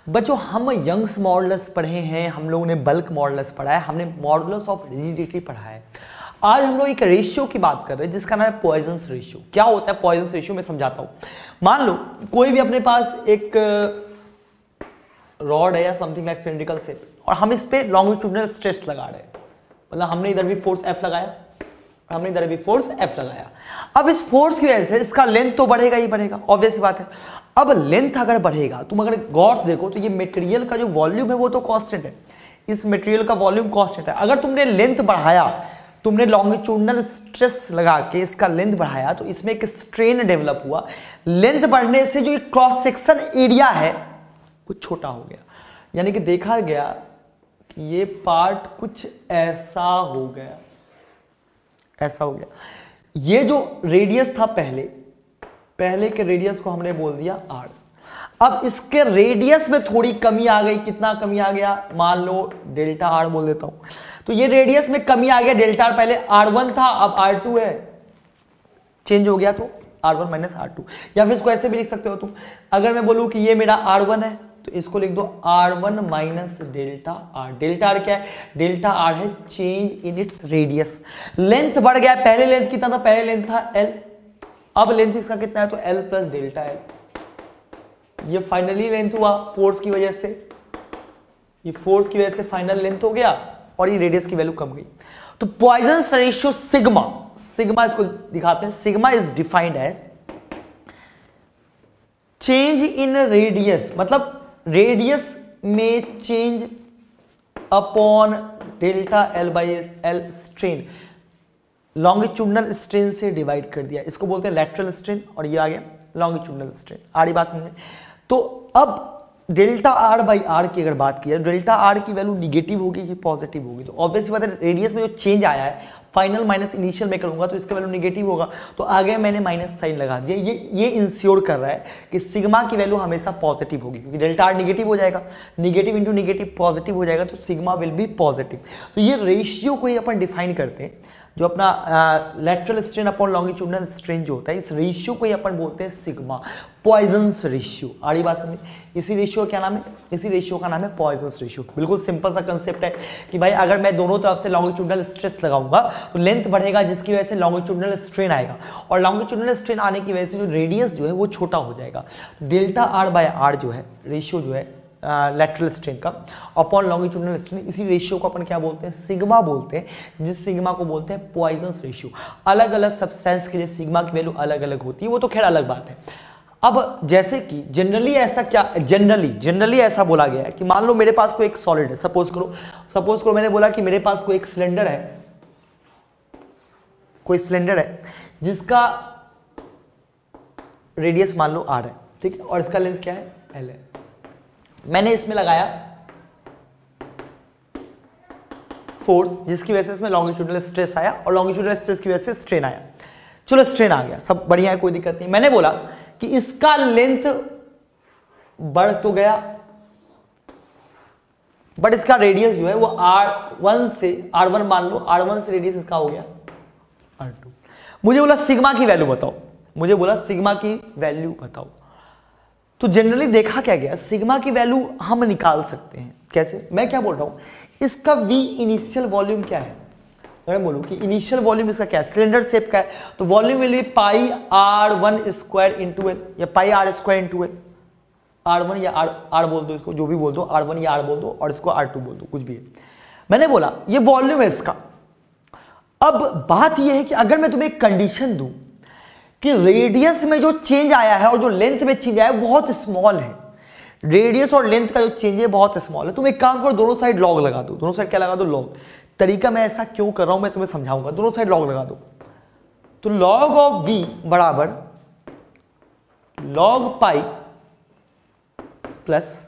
बच्चों हम Young's modulus पढ़े हैं, हम लोगों ने बल्क मॉडुलस पढ़ा है, हमने मॉडुलस ऑफ रिजिडिटी पढ़ा है। आज हम लोग एक रेशियो की बात कर रहे हैं जिसका नाम है पॉइजन्स रेशियो। क्या होता है पॉइजन्स रेशियो, मैं समझाता हूं। मान लो कोई भी अपने पास एक रॉड है या समथिंग लाइक सिलिंड्रिकल शेप, और हम इस पे लॉन्गिट्यूडिनल स्ट्रेस लगा रहे हैं, मतलब हमने इधर भी फोर्स F लगाया, हमने इधर भी फोर्स F लगाया। अब इस फोर्स की वजह से इसका लेंथ तो बढ़ेगा ही बढ़ेगा, ऑब्वियस बात है। अब लेंथ अगर बढ़ेगा, तुम अगर गौर से देखो तो ये मटेरियल का जो वॉल्यूम है वो तो कांस्टेंट है, इस मटेरियल का वॉल्यूम कांस्टेंट है। अगर तुमने लेंथ बढ़ाया, तुमने लॉन्गिट्यूडिनल स्ट्रेस लगा के इसका लेंथ बढ़ाया, तो इसमें एक स्ट्रेन डेवलप हुआ। लेंथ बढ़ने से जो एक क्रॉस सेक्शन एरिया है वो छोटा हो गया, यानी कि देखा गया कि ये पार्ट कुछ ऐसा हो गया, ऐसा हो गया। ये जो रेडियस था पहले के रेडियस को हमने बोल दिया r। अब इसके रेडियस में थोड़ी कमी आ गई, कितना कमी आ गया, मान लो डेल्टा r बोल देता हूं। तो ये रेडियस में कमी आ गया, डेल्टा r पहले r1 था अब r2 है, चेंज हो गया तो r1 माइनस r2। या फिर इसको ऐसे भी लिख सकते हो तुम, अगर मैं बोलूं कि ये मेरा r1 है तो इसको लिख दो r1 minus delta r। Delta r क्या है, डेल्टा r है change in its radius. Length बढ़ गया, पहले लेंथ कितना था, पहले लेंथ था l, अब लेंथ इसका कितना है तो l प्लस डेल्टा l। ये फाइनली लेंथ हुआ फोर्स की वजह से, ये फोर्स की वजह से फाइनल लेंथ हो गया और ये रेडियस की वैल्यू कम गई। तो पॉइजन्स रेशियो सिग्मा, सिग्मा इसको दिखाते हैं, sigma is defined as change in radius, मतलब रेडियस में change upon delta L by L strain. Longitudinal strain से डिवाइड कर दिया, इसको बोलते हैं लैटरल स्ट्रेन, और ये आ गया लॉन्गिट्यूडिनल स्ट्रेन। आड़ी बात समझ में। तो अब डेल्टा आर बाई आर की अगर बात की, डेल्टा आर की वैल्यू निगेटिव होगी कि पॉजिटिव होगी, तो ऑब्वियसली बात है रेडियस में जो चेंज आया है फाइनल माइनस इनिशियल में करूंगा तो इसका वैल्यू निगेटिव होगा, तो आगे मैंने माइनस साइन लगा दिया। ये इंश्योर कर रहा है कि सिग्मा की वैल्यू हमेशा पॉजिटिव होगी, क्योंकि डेल्टा आर निगेटिव हो जाएगा, निगेटिव इंटू निगेटिव पॉजिटिव हो जाएगा, तो सिग्मा विल बी पॉजिटिव। तो ये रेशियो को ही अपन डिफाइन करते हैं, जो अपना lateral strain upon longitudinal strain जो होता है, इस रेशियो को ही अपन बोलते हैं सिग्मा, पॉइजन्स रेशियो। आड़ी बात समझ। इसी रेशियो क्या नाम है, इसी रेशियो का नाम है पॉइजन्स रेशियो। बिल्कुल सिंपल सा कंसेप्ट है कि भाई अगर मैं दोनों तरफ से लॉन्गिट्यूडिनल स्ट्रेस लगाऊंगा तो लेंथ बढ़ेगा, जिसकी वजह से लॉन्गिट्यूडिनल स्ट्रेन आएगा, और लॉन्गिट्यूडिनल स्ट्रेन आने की वजह से जो रेडियस जो है वो छोटा हो जाएगा। डेल्टा आर बाय आर जो है रेशियो जो है लैटरल स्ट्रेन का अपॉन लॉन्गिट्यूडिनल स्ट्रेन, इसी रेशियो को अपन क्या बोलते हैं, सिग्मा बोलते हैं, जिस सिग्मा को बोलते हैं पॉइजन्स रेशियो। अलग अलग सब्सटेंस के लिए सिग्मा की वैल्यू अलग अलग होती है, वो तो खैर अलग बात है। अब जैसे कि जनरली ऐसा क्या, जनरली ऐसा बोला गया है कि मान लो मेरे पास कोई एक सॉलिड है, सपोज करो मैंने बोला कि मेरे पास कोई एक सिलेंडर है, कोई सिलेंडर है जिसका रेडियस मान लो r है, ठीक है, और इसका लेंथ क्या है, l है। मैंने इसमें लगाया फोर्स, जिसकी वजह से इसमें लॉन्गिट्यूडिनल स्ट्रेस आया, और लॉन्गिट्यूडिनल स्ट्रेस की वजह से स्ट्रेन आया। चलो स्ट्रेन आ गया, सब बढ़िया है, कोई दिक्कत नहीं। मैंने बोला कि इसका लेंथ बढ़ तो गया, बट इसका रेडियस जो है वो r1 से, r1 मान लो, r1 से रेडियस इसका हो गया r2। मुझे बोला सिग्मा की वैल्यू बताओ, मुझे बोला सिग्मा की वैल्यू बताओ। तो जनरली देखा क्या गया, सिग्मा की वैल्यू हम निकाल सकते हैं। कैसे, मैं क्या बोल रहा हूं, इसका v इनिशियल वॉल्यूम क्या है, अगर बोलूं कि इनिशियल वॉल्यूम इसका क्या है, सिलेंडर शेप का है, तो volume will be pi r1 square into L, या pi r square into L. r1 या r बोल दो, इसको जो भी बोल दो, r1 या r बोल दो, और इसको r2 बोल दो, कुछ भी है। मैंने बोला ये वॉल्यूम है इसका। अब बात यह है कि अगर मैं तुम्हें एक कंडीशन दूं कि रेडियस में जो चेंज आया है और जो लेंथ में चेंज आया है बहुत स्मॉल है, रेडियस और लेंथ का जो चेंज है बहुत स्मॉल है, तुम एक काम करो, दोनों साइड लॉग लगा दो। दोनों साइड क्या लगा दो, लॉग। तरीका मैं ऐसा क्यों कर रहा हूं मैं तुम्हें समझाऊंगा। दोनों साइड लॉग लगा दो, तो लॉग ऑफ v बराबर log pi plus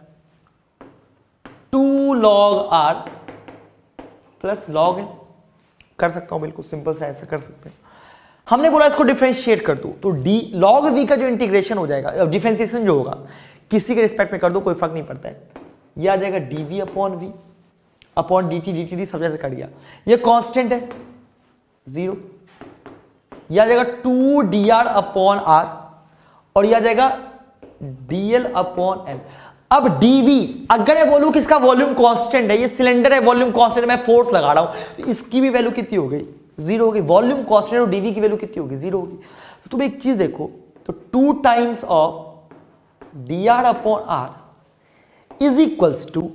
2 log r plus log, कर सकता हूं, बिल्कुल सिंपल सा ऐसा कर सकते हैं। हमने बोला इसको डिफरेंशिएट कर दो, तो डी लॉग वी का जो इंटीग्रेशन हो जाएगा, डिफरेंशिएशन जो होगा किसी के रिस्पेक्ट में कर दो, कोई फर्क नहीं पड़ता है, ये आ जाएगा dv upon V upon dt सब जैसे कर दिया। ये कांस्टेंट है 0, यह आ जाएगा 2 dr अपॉन r, और यह आ जाएगा dl अपॉन l। अब dv, अगर मैं बोलूं कि इसका वॉल्यूम कांस्टेंट है, ये सिलेंडर है, वॉल्यूम कांस्टेंट, मैं फोर्स लगा रहा हूं, तो इसकी भी वैल्यू कितनी हो गई, 0 हो गई। वॉल्यूम कांस्टेंट और dv की वैल्यू कितनी होगी, 0 होगी। तो तुम एक चीज देखो, तो 2 times of dr upon r is equals to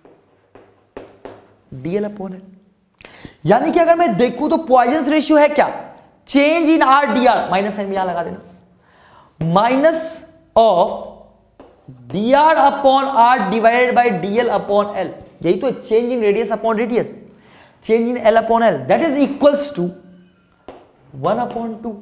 dl upon l। यानी कि अगर मैं देखूं तो पॉइजन रेशियो है क्या, change in R D R, minus sign यहां लगा देना, minus of dr upon r divided by dl upon l। यही तो change in radius upon radius, change in l upon l, that is equals to 1 upon 2।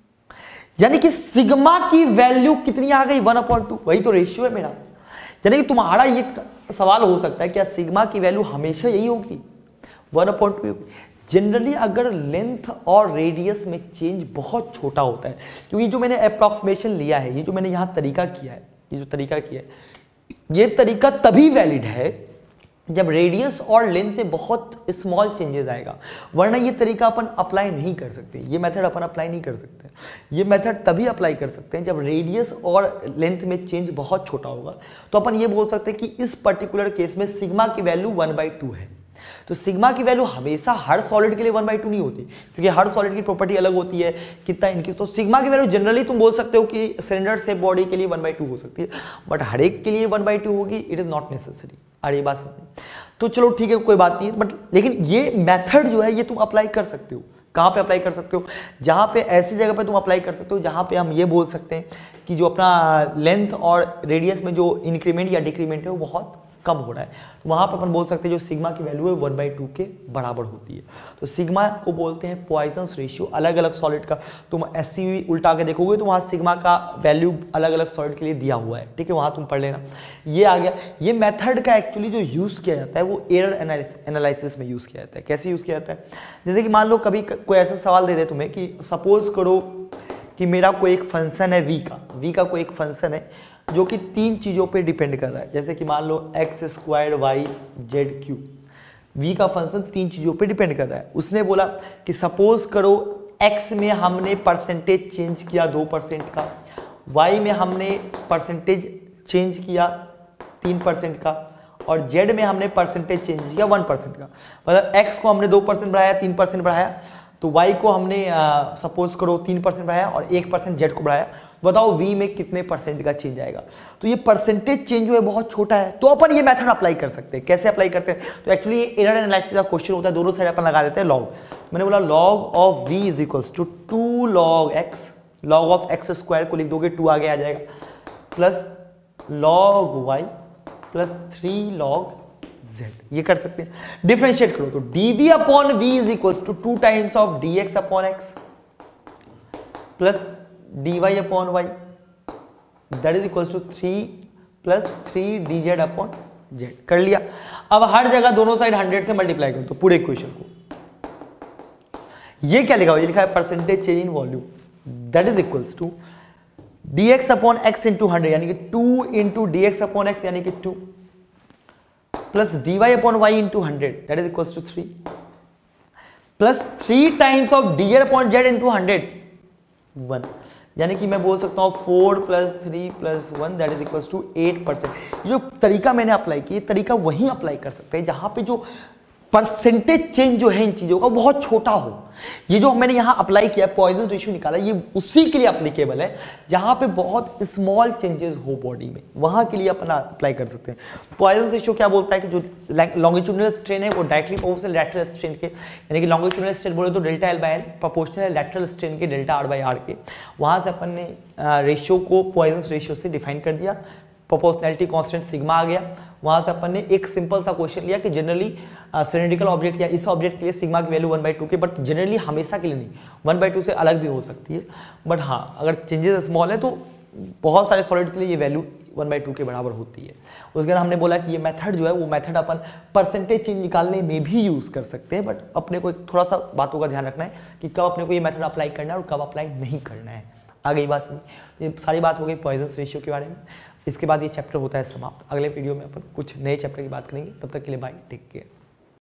यानी कि sigma की value कितनी आ गई, 1 अपॉन 2। वही तो रेशियो है मेरा। यानी कि तुम्हारा ये सवाल हो सकता है क्या सिग्मा की वैल्यू हमेशा यही होगी, 1 अपॉन 2 होगी। जनरली अगर लेंथ और रेडियस में चेंज बहुत छोटा होता है, क्योंकि जो मैंने अप्रॉक्सीमेशन लिया है, ये जो मैंने यहां तरीका किया है, ये जो तरीका किया है, ये तरीका तभी वैलिड है जब रेडियस और लेंथ में बहुत स्मॉल चेंजेस आएगा, वरना ये तरीका अपन अप्लाई नहीं कर सकते, ये मेथड अपन अप्लाई नहीं कर सकते। ये मेथड तभी अप्लाई कर सकते हैं जब रेडियस और लेंथ में चेंज बहुत छोटा होगा। तो अपन ये बोल सकते हैं कि इस पर्टिकुलर केस में सिग्मा की वैल्यू 1/2 है। तो सिग्मा की वैल्यू हमेशा हर सॉलिड के लिए 1/2 नहीं होती, क्योंकि हर सॉलिड की प्रॉपर्टी अलग होती है, कितना इनकी। तो सिग्मा की वैल्यू जनरली तुम बोल सकते हो कि सिलेंडर से बॉडी के लिए 1/2 हो सकती है, बट हर एक के लिए 1/2 होगी, इट इज नॉट नेसेसरी। अरे बात समझ, तो चलो ठीक है, कोई बात नहीं है, बट लेकिन ये मेथड जो है ये तुम अप्लाई कर सकते हो। कहाँ पे अप्लाई कर सकते हो, जहाँ पे ऐसी जगह पे तुम अप्लाई कर सकते हो जहाँ पे हम ये बोल सकते हैं कि जो अपना लेंथ और रेडियस में जो इंक्रीमेंट या डिक्रीमेंट है वो बहुत कम हो रहा है। तो वहाँ पर अपन बोल सकते हैं जो सिग्मा की वैल्यू है 1/2 के बराबर होती है। तो सिग्मा को बोलते हैं पॉइजन्स रेशियो। अलग अलग सॉलिड का तुम एससी उल्टा के देखोगे तो वहाँ सिग्मा का वैल्यू अलग अलग सॉलिड के लिए दिया हुआ है, ठीक है, वहाँ तुम पढ़ लेना। ये आ गया। ये मेथड का एक्चुअली जो यूज़ किया जाता है वो एरर एनालिसिस में यूज़ किया जाता है। कैसे यूज़ किया जाता है, जैसे कि मान लो कभी कोई ऐसा सवाल दे दे तुम्हें कि सपोज करो कि मेरा कोई एक फंक्शन है वी का कोई एक फंक्शन है जो कि 3 चीज़ों पे डिपेंड कर रहा है। जैसे कि मान लो x² y z3, वी का फंक्शन 3 चीज़ों पे डिपेंड कर रहा है। उसने बोला कि सपोज करो x में हमने परसेंटेज चेंज किया 2% का, y में हमने परसेंटेज चेंज किया 3% का, और z में हमने परसेंटेज चेंज किया 1% का। मतलब x को हमने 2% बढ़ाया, 3% बढ़ाया, तो y को हमने सपोज करो 3% बढ़ाया और 1% z को बढ़ाया। बताओ v में कितने परसेंट का चेंज आएगा। तो ये परसेंटेज चेंज जो है बहुत छोटा है, तो अपन ये मेथड अप्लाई कर सकते हैं। कैसे अप्लाई करते हैं, तो एक्चुअली ये एरर एनालिसिस का क्वेश्चन होता है, दोनों साइड अपन लगा देते हैं लॉग। मैंने बोला log of v is equals to 2 log x, log of x² को लिख दोगे 2 आगे आ जाएगा, plus log y plus 3 log z। ये कर सकते हैं। डिफरेंशिएट करो तो dv upon v is equals to 2 times of dx upon x plus dy upon y, that is equals to 3 plus 3 dz upon z। कर लिया। अब हर जगह दोनों साइड 100 से मल्टीप्लाई करो तो पूरे इक्वेशन को। ये क्या लिखा हुआ, ये लिखा है percentage change in volume, that is equals to dx upon x into 100 यानी कि 2 इंटू dx अपॉन x यानी कि 2 plus dy upon y into 100 that is equals to 3 plus 3 times of dz upon z into 100 1, यानी कि मैं बोल सकता हूँ 4 plus 3 plus 1 that is equals to 8%। जो तरीका मैंने अप्लाई किया, तरीका वहीं अप्लाई कर सकते हैं जहां पे जो परसेंटेज चेंज जो है इन चीजों का बहुत छोटा हो। ये जो मैंने यहाँ अप्लाई किया, पॉइजन रेशियो निकाला, ये उसी के लिए अप्लीकेबल है जहां पे बहुत स्मॉल चेंजेस हो बॉडी में, वहां के लिए अपना अप्लाई कर सकते हैं। पॉइजन रेशियो क्या बोलता है कि जो लॉन्गिट्यूडिनल स्ट्रेन है वो डायरेक्टली प्रोपोर्शनल लैटरल स्ट्रेन के, यानी कि लॉन्गिट्यूडिनल स्ट्रेन बोले तो डेल्टा L/L प्रोपोर्शनल है लैटरल स्ट्रेन के डेल्टा R/R के। वहां से अपन ने रेशियो को पॉइजन रेशियो से डिफाइन कर दिया, प्रोपोर्शनैलिटी कांस्टेंट सिग्मा आ गया। वहां से अपन ने एक सिंपल सा क्वेश्चन लिया कि जनरली सिलेंड्रिकल ऑब्जेक्ट या इस ऑब्जेक्ट के लिए सिग्मा की वैल्यू 1/2 के, बट जनरली हमेशा के लिए नहीं, 1/2 से अलग भी हो सकती है, बट हाँ अगर चेंजेस स्मॉल है तो बहुत सारे सॉलिड के लिए ये वैल्यू 1/2 के बराबर होती है। उसके बाद हमने बोला कि ये मेथड जो है वो मेथड अपन परसेंटेज चेंज निकालने में भी यूज़ कर सकते हैं, बट अपने को थोड़ा सा बातों का ध्यान रखना है कि कब अपने को ये मेथड अप्लाई करना है और कब अप्लाई नहीं करना है। आ गई बात समझ। ये सारी बात हो गई पॉइजन रेशियो के बारे में। इसके बाद ये चैप्टर होता है समाप्त। अगले वीडियो में अपन कुछ नए चैप्टर की बात करेंगे, तब तक के लिए बाय, टेक केयर।